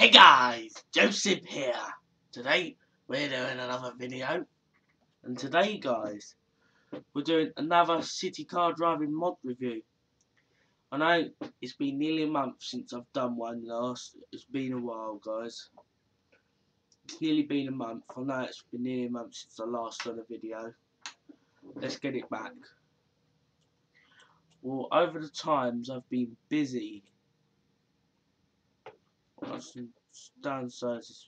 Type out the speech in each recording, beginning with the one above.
Hey guys, Joseph here. Today we're doing another video, and today guys we're doing another city car driving mod review. I know it's been nearly a month since I've done one last. It's been a while guys. It's nearly been a month. I know it's been nearly a month since I last done a video. Let's get it back. Well, over the times I've been busy. Downstairs.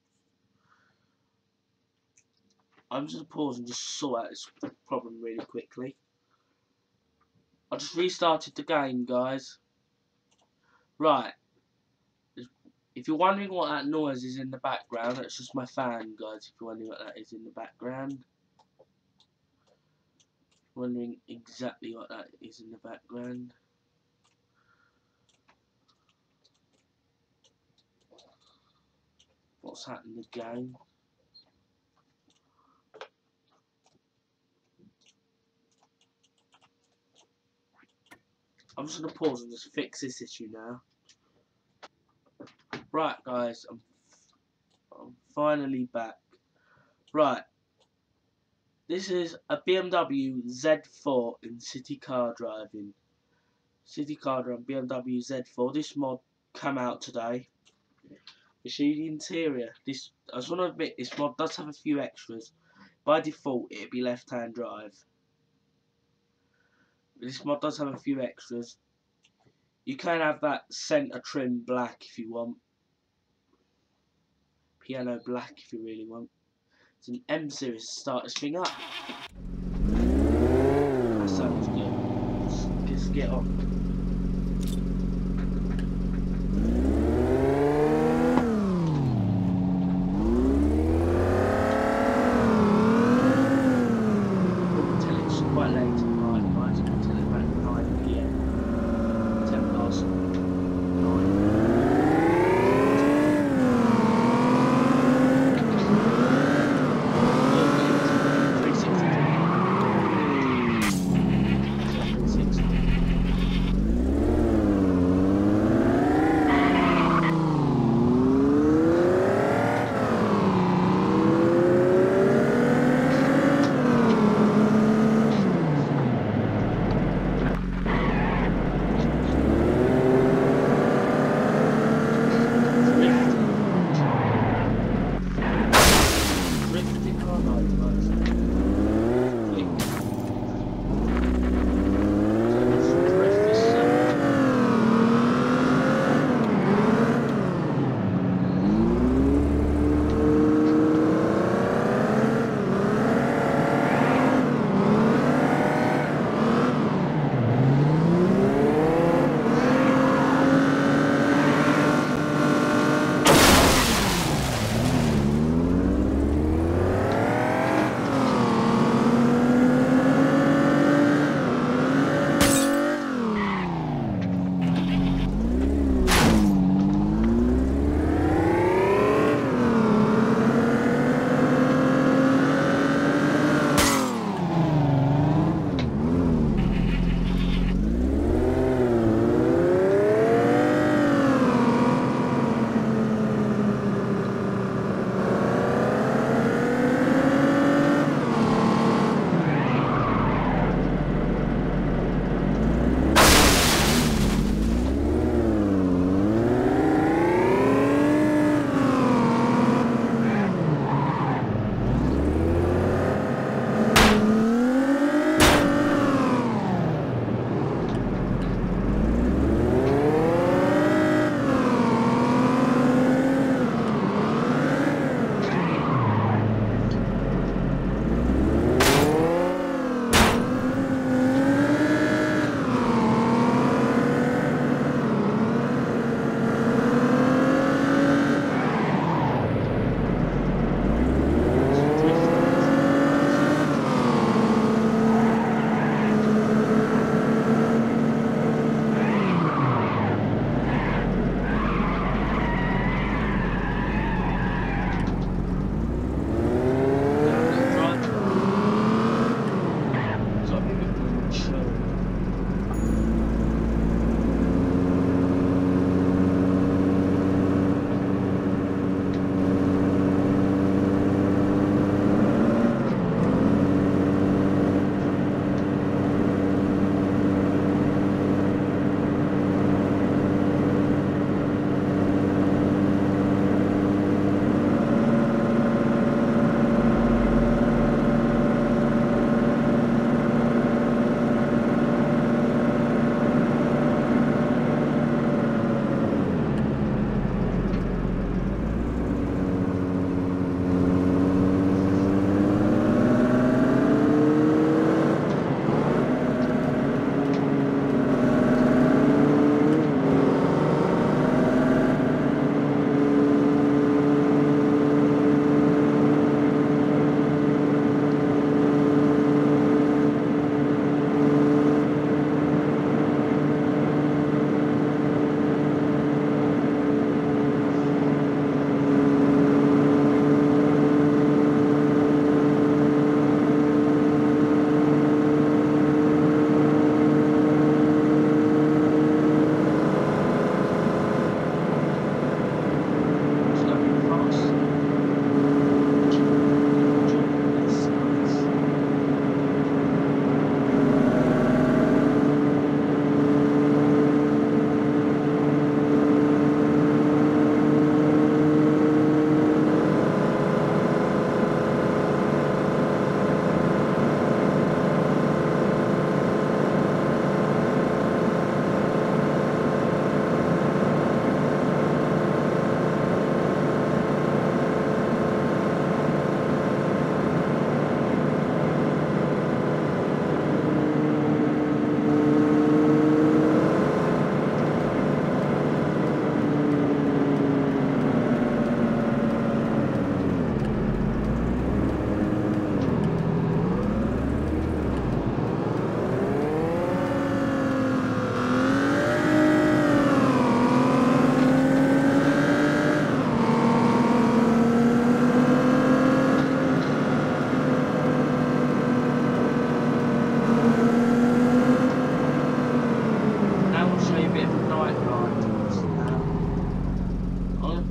I'm just gonna pause and just sort out this problem really quickly. I just restarted the game, guys. Right. If you're wondering what that noise is in the background, that's just my fan, guys. If you're wondering what that is in the background. Wondering exactly what that is in the background. What's happening in the game? I'm just going to pause and just fix this issue now. Right, guys. I'm finally back. Right. This is a BMW Z4 in city car driving. City car driving BMW Z4. This mod came out today. You see the interior. I just want to admit, this mod does have a few extras. By default, it'd be left-hand drive. This mod does have a few extras. You can have that centre trim black if you want. Piano black if you really want. It's an M series to start this thing up. That sounds good. Just get on.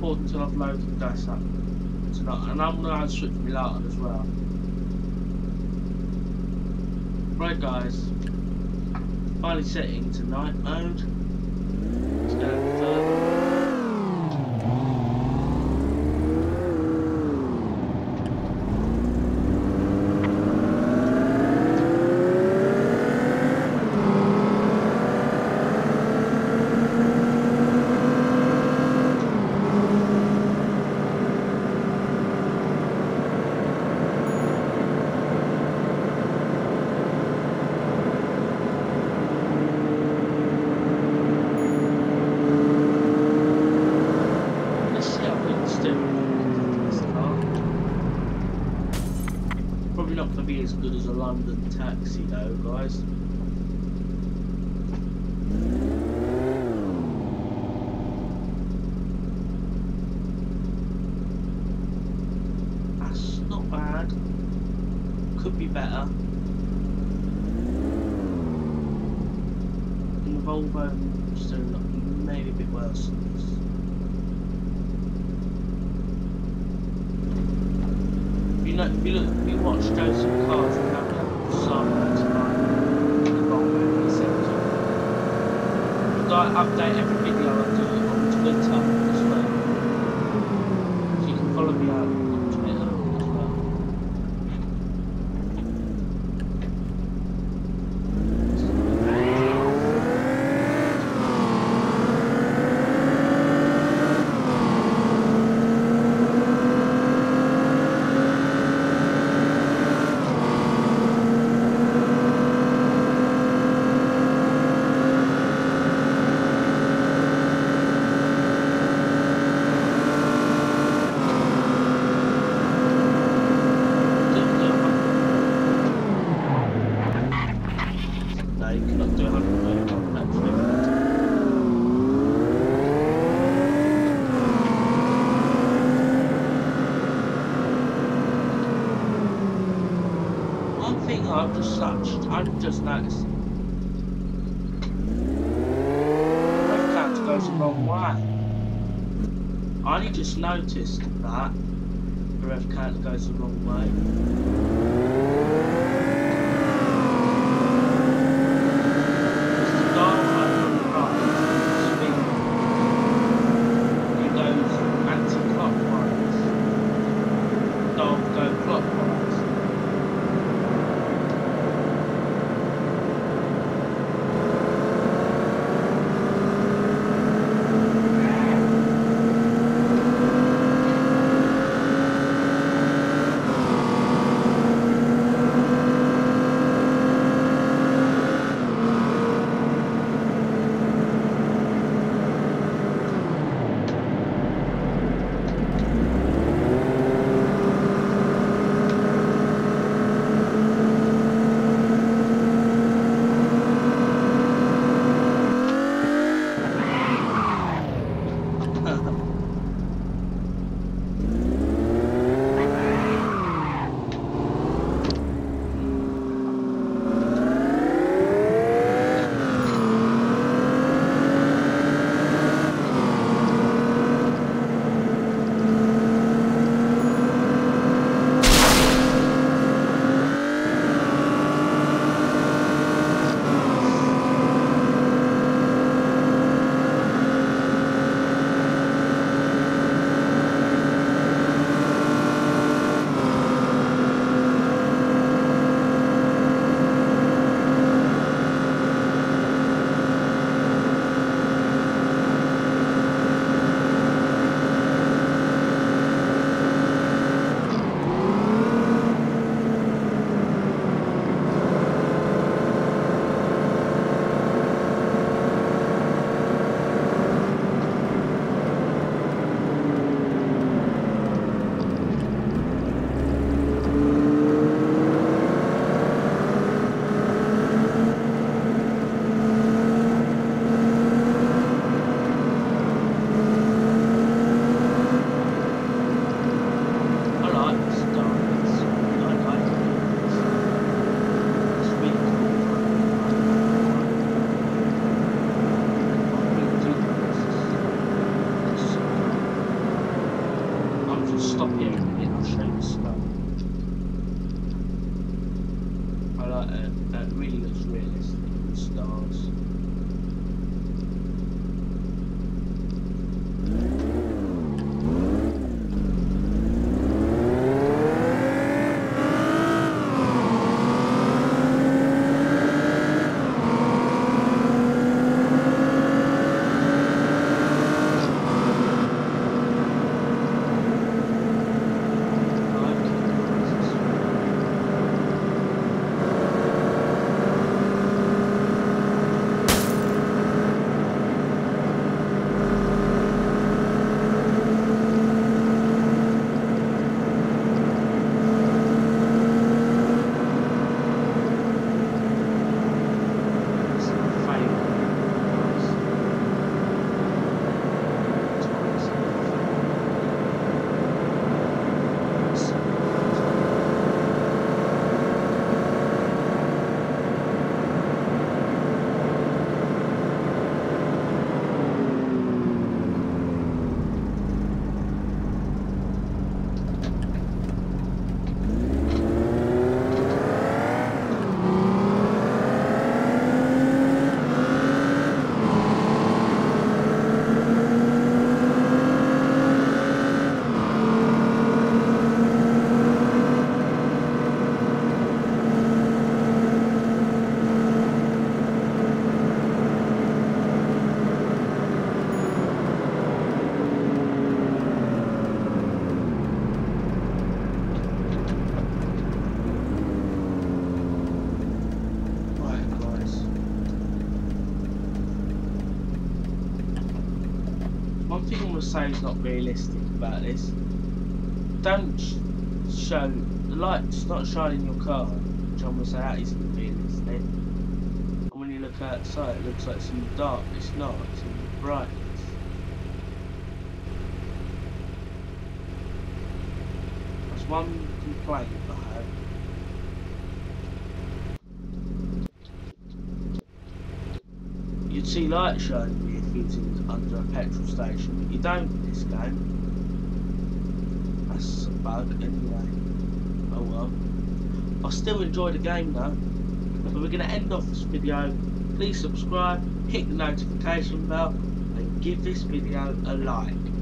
record until I've loaded this up tonight, and I'm going to switch my light as well. Right guys, finally setting to night mode. Let's go further. Probably not going to be as good as a London taxi though, guys. That's not bad. Could be better. And the Volvo still maybe a bit worse than this. If you watch Joseph Cars and have a Simon tonight, the Volvo V70. I update every video I do on Twitter as well. So you can follow me out on Twitter as well. You cannot do 100 on that trip. One thing I've just noticed. Rev counter goes the wrong way. I only just noticed that the rev counter goes the wrong way. like it really looks realistic with stars. One thing I'm going to say is not realistic about this. Don't show the light's not shining in your car, which I'm going to say that isn't realistic. And when you look outside, it looks like it's in the dark. It's not. It's in the brightness. That's one complaint I have. You'd see light shining if you was under a petrol station, but you don't in this game. That's a bug anyway. Oh well. I still enjoy the game though. But we're going to end off this video. Please subscribe, hit the notification bell and give this video a like.